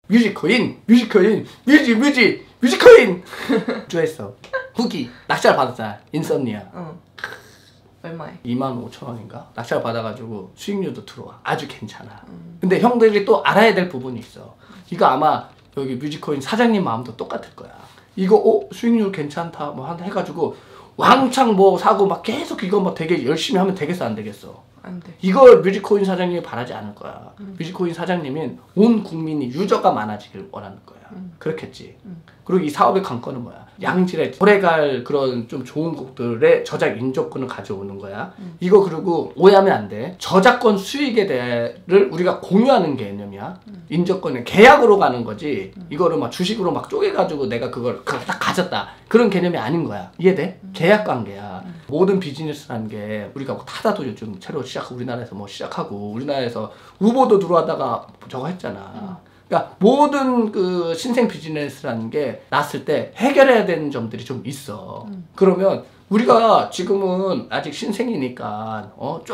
뮤직코인 뮤직코인 주했어. 후기 낙찰 받았잖아. 인썸니아. 얼마에? 25,000원인가? 낙찰 받아가지고 수익률도 들어와. 아주 괜찮아. 근데 형들이 또 알아야 될 부분이 있어. 이거 아마 여기 뮤직코인 사장님 마음도 똑같을 거야. 이거 수익률 괜찮다 뭐 해가지고 왕창 뭐 사고 막 계속 이거 뭐 되게 열심히 하면 되겠어 안 되겠어? 안 돼. 이걸 뮤직코인 사장님이 바라지 않을 거야. 뮤직코인 사장님은 온 국민이 유저가 많아지길 원하는 거야. 그렇겠지. 그리고 이 사업의 관건은 뭐야? 양질의 오래갈 그런 좀 좋은 곡들의 저작 인조권을 가져오는 거야. 이거 그리고 오해하면 안 돼. 저작권 수익에 대해를 우리가 공유하는 개념이야. 인조권은 계약으로 가는 거지. 이거를 막 주식으로 막 쪼개가지고 내가 그걸 딱 가졌다. 그런 개념이 아닌 거야. 이해돼? 계약 관계야. 모든 비즈니스라는 게 우리가 뭐 타다도 요즘 새로 우리나라에서 뭐 시작하고 우리나라에서 우버도 들어왔다가 저거 했잖아. 그러니까 모든 그 신생 비즈니스라는 게 났을 때 해결해야 되는 점들이 좀 있어. 그러면 우리가 지금은 아직 신생이니까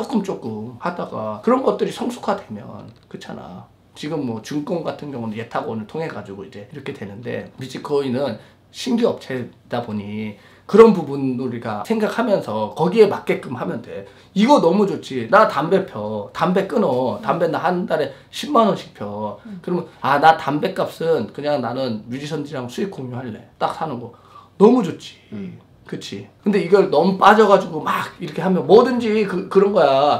조금 하다가 그런 것들이 성숙화되면 그렇잖아. 지금 뭐 증권 같은 경우는 예탁원을 통해 가지고 이제 이렇게 되는데 뮤직코인은 신규 업체다 보니 그런 부분을 우리가 생각하면서 거기에 맞게끔 하면 돼. 이거 너무 좋지. 나 담배 펴. 담배 끊어. 담배 나 한 달에 10만 원씩 펴. 그러면 나 담배 값은 그냥 나는 뮤지션들이랑 수익 공유할래. 딱 사는 거. 너무 좋지. 그치. 근데 이걸 너무 빠져가지고 막 이렇게 하면 뭐든지 그런 거야.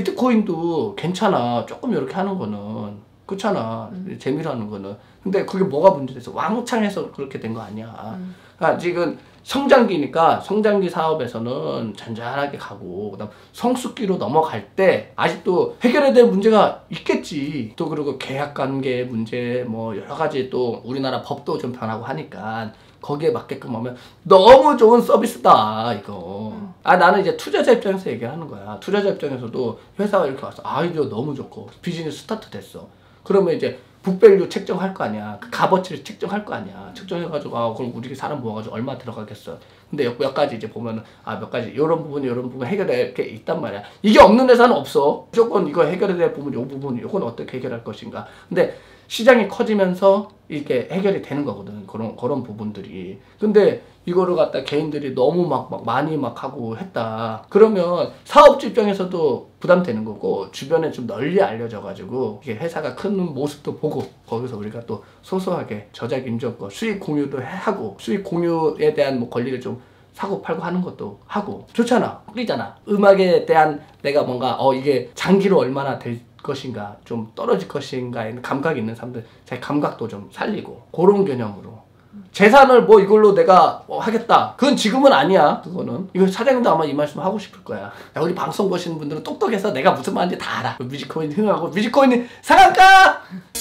비트코인도 괜찮아. 조금 이렇게 하는 거는. 그렇잖아. 재미로 하는 거는. 근데 그게 뭐가 문제됐어? 왕창 해서 그렇게 된 거 아니야. 그러니까 지금 성장기니까 성장기 사업에서는 잔잔하게 가고 그다음 성숙기로 넘어갈 때 아직도 해결해야 될 문제가 있겠지. 또 그리고 계약관계 문제 뭐 여러 가지 또 우리나라 법도 좀 변하고 하니까 거기에 맞게끔 하면 너무 좋은 서비스다 이거. 나는 이제 투자자 입장에서 얘기하는 거야. 투자자 입장에서도 회사가 이렇게 와서 아이디어 너무 좋고 비즈니스 스타트 됐어. 그러면 이제 북밸류 책정할 거 아니야. 그 값어치를 책정할 거 아니야. 책정해가지고 그럼 우리 사람 모아가지고 얼마 들어가겠어. 근데 몇 가지 이제 보면은 몇 가지 이런 부분 해결될 게 있단 말이야. 이게 없는 회사는 없어. 무조건 이거 해결해야 될 부분, 이 부분, 이건 어떻게 해결할 것인가. 근데 시장이 커지면서 이렇게 해결이 되는 거거든. 그런 부분들이. 근데 이거를 갖다 개인들이 너무 막 많이 하고 했다. 그러면 사업주 입장에서도 부담되는 거고, 주변에 좀 널리 알려져가지고, 이게 회사가 큰 모습도 보고, 거기서 우리가 또 소소하게 저작 인정권, 수익 공유도 하고, 수익 공유에 대한 뭐 권리를 좀 사고 팔고 하는 것도 하고, 좋잖아. 끌리잖아. 음악에 대한 내가 뭔가, 이게 장기로 얼마나 될 것인가, 좀 떨어질 것인가에 감각이 있는 사람들, 자기 감각도 좀 살리고, 그런 개념으로. 재산을 뭐 이걸로 내가 하겠다. 그건 지금은 아니야. 그거는. 이거 사장님도 아마 이 말씀 하고 싶을 거야. 우리 방송 보시는 분들은 똑똑해서 내가 무슨 말인지 다 알아. 뮤직코인 흥하고 뮤직코인 상한가!